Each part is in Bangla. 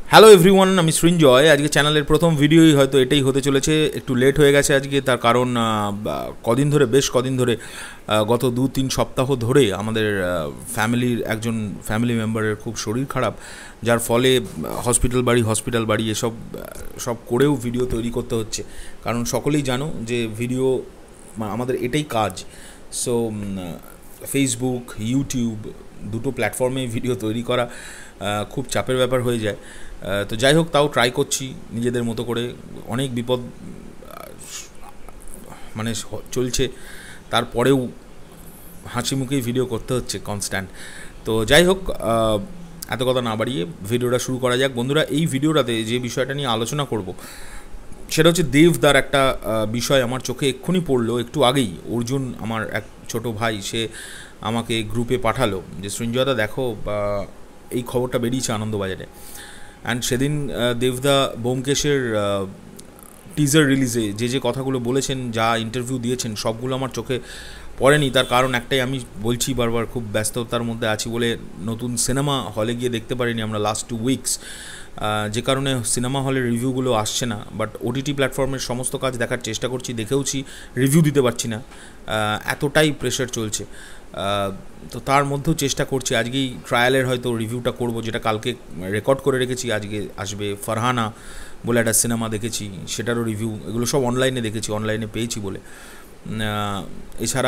হ্যালো এভরিওয়ান, আমি সৃঞ্জয়। আজকে চ্যানেলের প্রথম ভিডিওই হয়তো এটাই হতে চলেছে। একটু লেট হয়ে গেছে আজকে, তার কারণ বেশ কদিন ধরে গত 2-3 সপ্তাহ ধরে আমাদের একজন ফ্যামিলি মেম্বারের খুব শরীর খারাপ, যার ফলে হসপিটাল বাড়ি সব করেও ভিডিও তৈরি করতে হচ্ছে। কারণ সকলেই জানো যে ভিডিও আমাদের এটাই কাজ। সো ফেসবুক, ইউটিউব দুটো প্ল্যাটফর্মে ভিডিও তৈরি করা খুব চাপের ব্যাপার হয়ে যায়। তো যাই হোক, তাও ট্রাই করছি নিজেদের মতো করে। অনেক বিপদ চলছে, তারপরেও হাসি মুখেই ভিডিও করতে হচ্ছে কনস্ট্যান্ট। তো যাই হোক, এত কথা না বাড়িয়ে ভিডিওটা শুরু করা যাক। বন্ধুরা, এই ভিডিওটাতে যে বিষয়টা নিয়ে আলোচনা করব সেটা হচ্ছে দেবদার একটা বিষয় আমার চোখে এক্ষুনি পড়লো একটু আগেই। অর্জুন, আমার এক ছোট ভাই, সে আমাকে গ্রুপে পাঠালো যে সৃঞ্জয়দা দেখো, এই খবরটা বেরিয়েছে আনন্দবাজারে। অ্যান্ড সেদিন দেবদা ব্যোমকেশের টিজার রিলিজে যে কথাগুলো বলেছেন, যা ইন্টারভিউ দিয়েছেন, সবগুলো আমার চোখে পড়েনি। তার কারণ একটাই, আমি বলছি বারবার, খুব ব্যস্ততার মধ্যে আছি বলে নতুন সিনেমা হলে গিয়ে দেখতে পারিনি আমরা লাস্ট 2 উইকস, যে কারণে সিনেমা হলের রিভিউগুলো আসছে না। বাট ওটিটি প্ল্যাটফর্মের সমস্ত কাজ দেখার চেষ্টা করছি, দেখেওছি, রিভিউ দিতে পারছি না, এতটাই প্রেশার চলছে। তো তার মধ্যেও চেষ্টা করছি, আজকেই ট্রায়ালের হয়তো রিভিউটা করব, যেটা কালকে রেকর্ড করে রেখেছি, আজকে আসবে। ফারহানা বলে একটা সিনেমা দেখেছি, সেটারও রিভিউ, এগুলো সব অনলাইনে দেখেছি, অনলাইনে পেয়েছি বলে। এছাড়া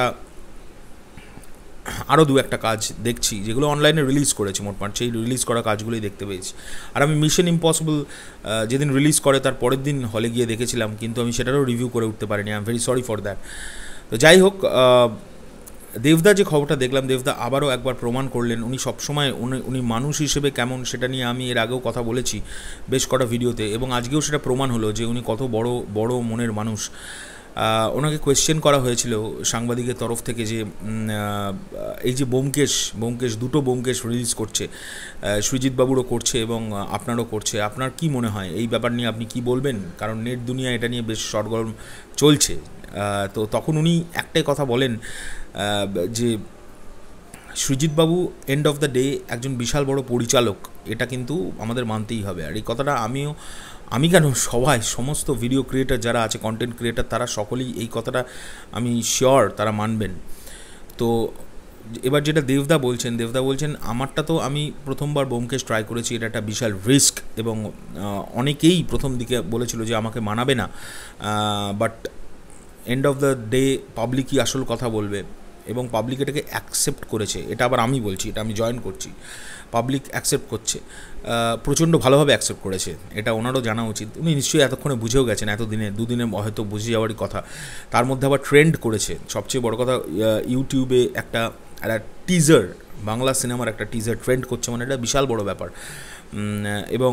আরও 2-1টা কাজ দেখছি যেগুলো অনলাইনে রিলিজ করেছি। মোটমাট সেই রিলিজ করা কাজগুলোই দেখতে পেয়েছি। আর আমি মিশন ইম্পসিবল যেদিন রিলিজ করে তার পরের দিন হলে গিয়ে দেখেছিলাম, কিন্তু আমি সেটারও রিভিউ করে উঠতে পারিনি। I am very sorry for that. তো যাই হোক, দেবদা যে খবরটা দেখলাম, দেবদা আবারও একবার প্রমাণ করলেন উনি সবসময় উনি মানুষ হিসেবে কেমন, সেটা নিয়ে আমি এর আগেও কথা বলেছি বেশ কটা ভিডিওতে, এবং আজকেও সেটা প্রমাণ হলো যে উনি কত বড় মনের মানুষ। ওনাকে কোয়েশ্চেন করা হয়েছিল সাংবাদিকের তরফ থেকে যে এই যে ব্যোমকেশ দুটো ব্যোমকেশ রিলিজ করছে, সৃজিত বাবুরও করছে এবং আপনারও করছে, আপনার কি মনে হয় এই ব্যাপার নিয়ে, আপনি কি বলবেন? কারণ নেট দুনিয়া এটা নিয়ে বেশ সরগরম চলছে। তো তখন উনি একটাই কথা বলেন যে সৃজিতবাবু এন্ড অফ দ্য ডে একজন বিশাল বড় পরিচালক, এটা কিন্তু আমাদের মানতেই হবে। আর এই কথাটা আমি কেন, সমস্ত ভিডিও ক্রিয়েটার যারা আছে, কন্টেন্ট ক্রিয়েটার, তারা সকলেই এই কথাটা আমি শিওর তারা মানবেন। তো এবার যেটা দেবদা বলছেন আমারটা তো, আমি প্রথমবার ব্যোমকেশ ট্রাই করেছি, এটা একটা বিশাল রিস্ক, এবং অনেকেই প্রথম দিকে বলেছিল যে আমাকে মানাবে না, but end of the day পাবলিকই আসল কথা বলবে, এবং পাবলিক এটাকে অ্যাকসেপ্ট করেছে। এটা আবার আমি বলছি, এটা আমি জয়েন করছি, পাবলিক অ্যাকসেপ্ট করছে, প্রচণ্ড ভালোভাবে অ্যাকসেপ্ট করেছে। এটা ওনারও জানা উচিত। উনি নিশ্চয়ই এতক্ষণে বুঝেও গেছেন, দুদিনে হয়তো বুঝে যাওয়ারই কথা। তার মধ্যে আবার ট্রেন্ড করেছে, সবচেয়ে বড় কথা, ইউটিউবে একটা টিজার, বাংলা সিনেমার একটা টিজার ট্রেন্ড করছে, মানে এটা বিশাল বড় ব্যাপার। এবং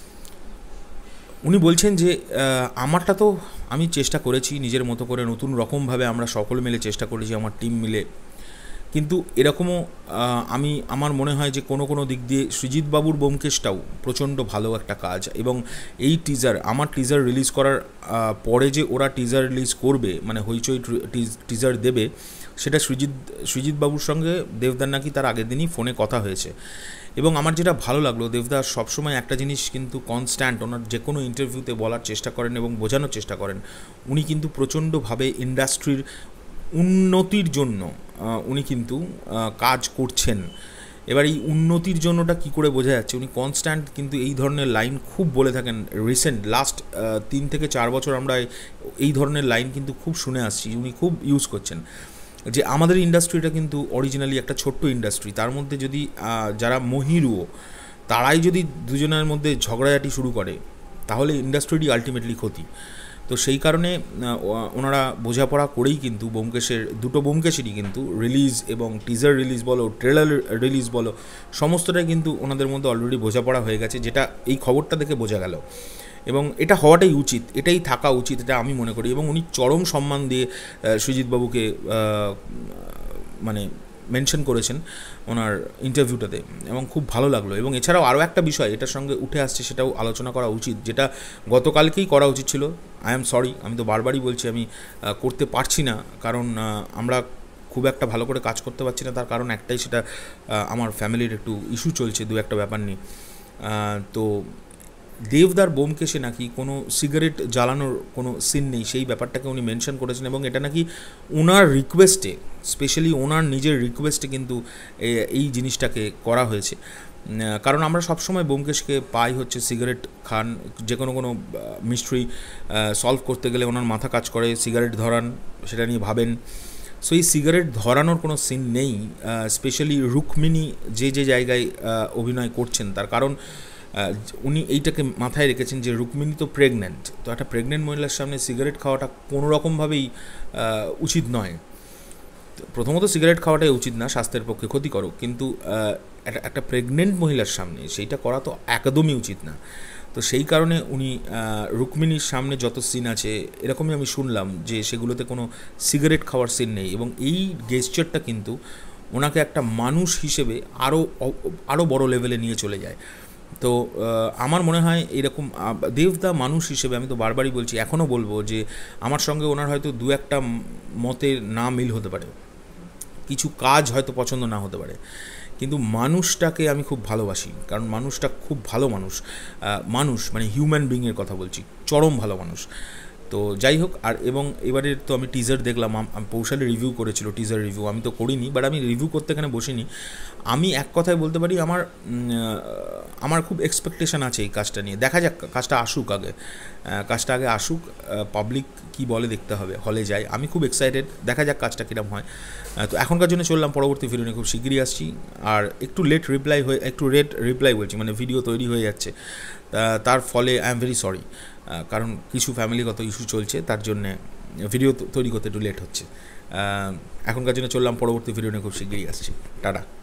উনি বলছেন যে আমারটা তো আমি চেষ্টা করেছি নিজের মতো করে, নতুন রকমভাবে আমরা সকল মিলে চেষ্টা করেছি, আমার টিম মিলে, কিন্তু এরকমও আমার মনে হয় যে কোনো দিক দিয়ে সৃজিতবাবুর ব্যোমকেশটাও প্রচণ্ড ভালো একটা কাজ। এবং এই আমার টিজার রিলিজ করার পরে যে ওরা টিজার রিলিজ করবে, মানে হইচই টিজার দেবে, সেটা সৃজিতবাবুর সঙ্গে দেবদার নাকি তার আগের দিনই ফোনে কথা হয়েছে। এবং আমার যেটা ভালো লাগলো, দেবদা সবসময় একটা জিনিস কিন্তু কনস্ট্যান্ট ওনার যে কোনো ইন্টারভিউতে বলার চেষ্টা করেন এবং বোঝানোর চেষ্টা করেন, উনি কিন্তু প্রচণ্ডভাবে ইন্ডাস্ট্রির উন্নতির জন্য উনি কিন্তু কাজ করছেন। এবার এই উন্নতির জন্যটা কী করে বোঝা যাচ্ছে, উনি কনস্ট্যান্ট কিন্তু এই ধরনের লাইন খুব বলে থাকেন। লাস্ট 3 থেকে 4 বছর আমরা এই ধরনের লাইন কিন্তু খুব শুনে আসছি, উনি খুব ইউজ করছেন, যে আমাদের ইন্ডাস্ট্রিটা কিন্তু অরিজিনালি একটা ছোট্ট ইন্ডাস্ট্রি, তার মধ্যে যদি যারা মহিরুও, তারাই যদি দুজনের মধ্যে ঝগড়াঝাটি শুরু করে, তাহলে ইন্ডাস্ট্রিটি আলটিমেটলি ক্ষতি। তো সেই কারণে ওনারা বোঝাপড়া করেই কিন্তু দুটো ব্যোমকেশেরই কিন্তু রিলিজ, এবং টিজার রিলিজ বলো, ট্রেলার রিলিজ বলো, সমস্তটাই কিন্তু ওনাদের মধ্যে অলরেডি বোঝাপড়া হয়ে গেছে, যেটা এই খবরটা দেখে বোঝা গেল। এবং এটা হওয়াটাই উচিত, এটাই থাকা উচিত, এটা আমি মনে করি। এবং উনি চরম সম্মান দিয়ে সৃজিতবাবুকে মেনশন করেছেন ওনার ইন্টারভিউটাতে, এবং খুব ভালো লাগলো। এবং এছাড়াও আরও একটা বিষয় এটার সঙ্গে উঠে আসছে, সেটাও আলোচনা করা উচিত, যেটা গতকালকেই করা উচিত ছিল। আই এম সরি, আমি তো বারবারই বলছি, আমি করতে পারছি না, কারণ আমরা খুব একটা ভালো করে কাজ করতে পারছি না। তার কারণ একটাই, সেটা আমার ফ্যামিলির একটু ইস্যু চলছে, 2-1টা ব্যাপার নিয়ে। তো দেবদার বোমকেশে নাকি কোনো সিগারেট জ্বালানোর কোনো সিন নেই, সেই ব্যাপারটাকে উনি মেনশন করেছেন এবং এটা নাকি ওনার রিকোয়েস্টে, স্পেশালি ওনার নিজের রিকোয়েস্টে কিন্তু এই জিনিসটাকে করা হয়েছে। কারণ আমরা সবসময় বোমকেশকে পাই হচ্ছে সিগারেট খান, যে কোনো মিস্ট্রি সলভ করতে গেলে ওনার মাথা কাজ করে, সিগারেট ধরান, সেটা নিয়ে ভাবেন। সো এই সিগারেট ধরানোর কোনো সিন নেই। স্পেশালি রুক্মিণী যে জায়গায় অভিনয় করছেন তার কারণ উনি এইটাকে মাথায় রেখেছেন যে রুক্মিণী তো প্রেগন্যান্ট, তো একটা প্রেগনেন্ট মহিলার সামনে সিগারেট খাওয়াটা কোনো রকমভাবেই উচিত নয়। প্রথমত সিগারেট খাওয়াটাই উচিত না, স্বাস্থ্যের পক্ষে ক্ষতিকারক, কিন্তু একটা প্রেগনেন্ট মহিলার সামনে সেইটা করা তো একদমই উচিত না। তো সেই কারণে উনি রুক্মিণীর সামনে যত সিন আছে এরকমই আমি শুনলাম যে সেগুলোতে কোনো সিগারেট খাওয়ার সিন নেই, এবং এই গেস্টারটা কিন্তু ওনাকে একটা মানুষ হিসেবে আরও বড় লেভেলে নিয়ে চলে যায়। তো আমার মনে হয় এরকম দেবদা মানুষ হিসেবে, আমি তো বারবারই বলছি, এখনও বলবো যে আমার সঙ্গে ওনার হয়তো দু একটা মতের না মিল হতে পারে, কিছু কাজ হয়তো পছন্দ না হতে পারে, কিন্তু মানুষটাকে আমি খুব ভালোবাসি, কারণ মানুষটা খুব ভালো মানুষ মানে হিউম্যান বিংয়ের কথা বলছি, চরম ভালো মানুষ। তো যাই হোক, আর এবং এবারে তো আমি টিজার দেখলাম, পৌশালি রিভিউ করেছিল, টিজার রিভিউ আমি তো করিনি, বাট আমি রিভিউ করতে এখানে বসিনি। আমি এক কথায় বলতে পারি আমার খুব এক্সপেকটেশান আছে এই কাজটা নিয়ে। দেখা যাক, কাজটা আগে আসুক, পাবলিক কি বলে দেখতে হবে, হলে যায়। আমি খুব এক্সাইটেড, দেখা যাক কাজটা কীরকম হয়। তো এখনকার জন্য চললাম, পরবর্তী ভিডিও নিয়ে খুব শীঘ্রই আসছি। আর একটু লেট রিপ্লাই বলছি, মানে ভিডিও তৈরি হয়ে যাচ্ছে, তার ফলে আই এম ভেরি সরি, কারণ কিছু ফ্যামিলিগত ইস্যু চলছে, তার জন্যে ভিডিও তৈরি করতে একটু লেট হচ্ছে। এখনকার জন্য চললাম, পরবর্তী ভিডিও নিয়ে খুব শীঘ্রই আসছি। টাটা।